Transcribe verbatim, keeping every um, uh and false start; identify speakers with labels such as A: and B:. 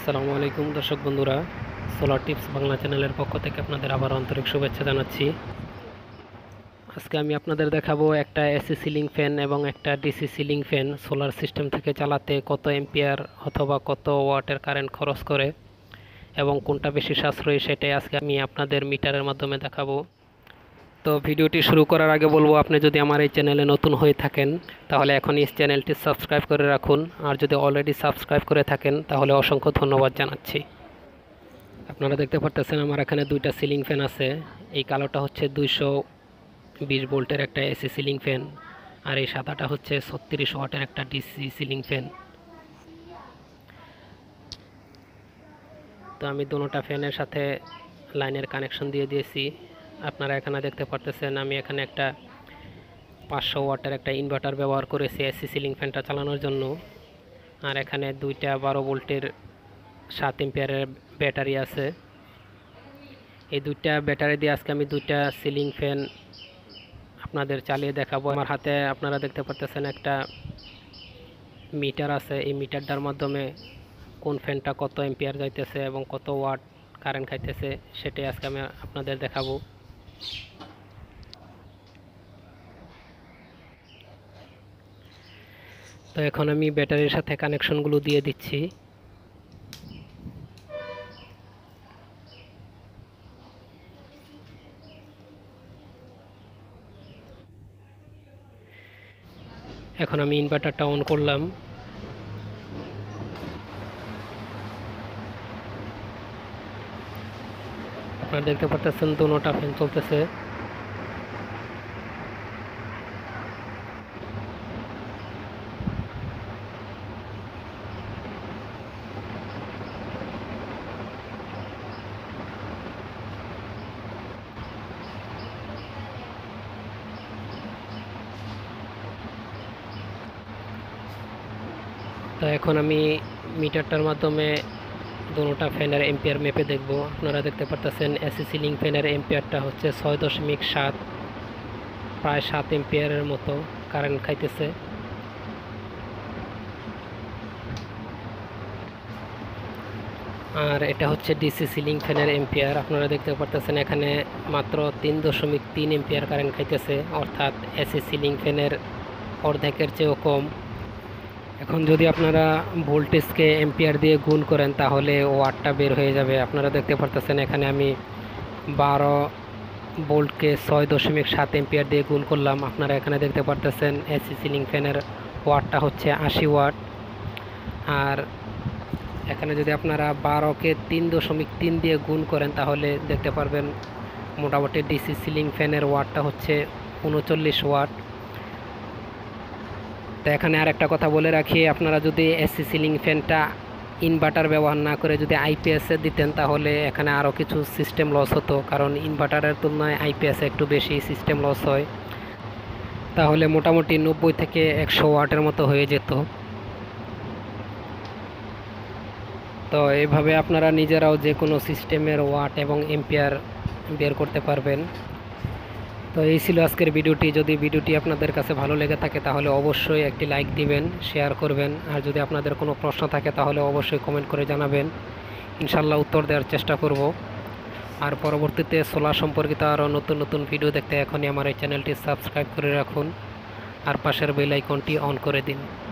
A: আসসালামু আলাইকুম দর্শক বন্ধুরা, সোলার টিপস বাংলা চ্যানেলের পক্ষ থেকে আপনাদের আবার আন্তরিক শুভেচ্ছা জানাচ্ছি। আজকে আমি আপনাদের দেখাবো একটা এসি সিলিং ফ্যান এবং একটা DC ceiling fan solar system থেকে চালাতে কত এম্পিয়ার অথবা কত ওয়াটের কারেন্ট খরচ করে এবং কোনটা বেশি সাশ্রয়ী সেটাই আজকে আমি আপনাদের মিটারের মাধ্যমে দেখাবো। তো ভিডিওটি শুরু করার আগে বলবো, আপনি যদি আমার এই চ্যানেলে নতুন হয়ে থাকেন তাহলে এখন এই চ্যানেলটি সাবস্ক্রাইব করে রাখুন, আর যদি অলরেডি সাবস্ক্রাইব করে থাকেন তাহলে অসংখ্য ধন্যবাদ জানাচ্ছি। আপনারা দেখতে পারতেছেন আমার এখানে দুইটা সিলিং ফ্যান আছে। এই কালোটা হচ্ছে দুইশো বিশ ভোল্টের একটা এসি সিলিং ফ্যান, আর এই সাদাটা হচ্ছে ছত্রিশ ওয়াটের একটা ডিসি সিলিং ফ্যান। তো আমি দুটোটা ফ্যানের সাথে লাইনের কানেকশন দিয়ে দিয়েছি। আপনারা এখানে দেখতে পারতেছেন আমি এখানে একটা পাঁচশো ওয়াটের একটা ইনভার্টার ব্যবহার করেছি এসি সিলিং ফ্যানটা চালানোর জন্য, আর এখানে দুইটা বারো ভোল্টের সাত এম্পিয়ারের ব্যাটারি আছে। এই দুইটা ব্যাটারি দিয়ে আজকে আমি দুইটা সিলিং ফ্যান আপনাদের চালিয়ে দেখাবো। আমার হাতে আপনারা দেখতে পারতেছেন একটা মিটার আছে। এই মিটারটার মাধ্যমে কোন ফ্যানটা কত এম্পিয়ার যাইতেছে এবং কত ওয়াট কারেন্ট খাইতেছে সেটাই আজকে আমি আপনাদের দেখাবো। তো এখন আমি ব্যাটারির সাথে কানেকশনগুলো দিয়ে দিচ্ছি। এখন আমি ইনভার্টারটা অন করলাম। আপনারা দেখতে পাচ্ছেন দুটোটা ফ্যান চলতেছে। তো এখন আমি মিটারটার মাধ্যমে দুটোটা ফ্যানের এম্পিয়ার মেপে দেখব। আপনারা দেখতে পাচ্ছেন এসি সিলিং ফ্যানের এম্পিয়ারটা হচ্ছে ছয় দশমিক সাত, প্রায় সাত এম্পিয়ারের মতো কারেন্ট খাইতেছে। আর এটা হচ্ছে ডিসি সিলিং ফ্যানের এম্পিয়ার। আপনারা দেখতে পাচ্ছেন এখানে মাত্র তিন দশমিক তিন এম্পিয়ার কারেন্ট খাইতেছে, অর্থাৎ এসি সিলিং ফ্যানের অর্ধেকের চেয়েও কম। এখন যদি আপনারা ভোল্টেজকে এম্পিয়ার দিয়ে গুণ করেন তাহলে ওয়াটটা বের হয়ে যাবে। আপনারা দেখতে পারতেছেন এখানে আমি বারো ভোল্টকে ছয় দশমিক সাত এম্পিয়ার দিয়ে গুণ করলাম। আপনারা এখানে দেখতে পারতেছেন এসি সিলিং ফ্যানের ওয়াটটা হচ্ছে আশি ওয়াট। আর এখানে যদি আপনারা বারোকে তিন দশমিক তিন দিয়ে গুণ করেন তাহলে দেখতে পারবেন মোটামুটি ডিসি সিলিং ফ্যানের ওয়াটটা হচ্ছে উনচল্লিশ ওয়াট। তো এখানে আর একটা কথা বলে রাখি, আপনারা যদি এসি সিলিং ফ্যানটা ইনভার্টার ব্যবহার না করে যদি আইপিএসে দিতেন তাহলে এখানে আরও কিছু সিস্টেম লস হতো, কারণ ইনভার্টারের তুলনায় আইপিএসে একটু বেশি সিস্টেম লস হয়। তাহলে মোটামুটি নব্বই থেকে একশো ওয়াটের মতো হয়ে যেত। তো এইভাবে আপনারা নিজেরাও যে কোনো সিস্টেমের ওয়াট এবং এম্পিয়ার বের করতে পারবেন। তো এই ছিল আজকের ভিডিওটি। যদি ভিডিওটি আপনাদের কাছে ভালো লেগে থাকে তাহলে অবশ্যই একটি লাইক দিবেন, শেয়ার করবেন, আর যদি আপনাদের কোনো প্রশ্ন থাকে তাহলে অবশ্যই কমেন্ট করে জানাবেন। ইনশাল্লাহ উত্তর দেওয়ার চেষ্টা করব। আর পরবর্তীতে সোলার সম্পর্কিত আরও নতুন নতুন ভিডিও দেখতে এখনই আমার এই চ্যানেলটি সাবস্ক্রাইব করে রাখুন আর পাশের বেল আইকনটি অন করে দিন।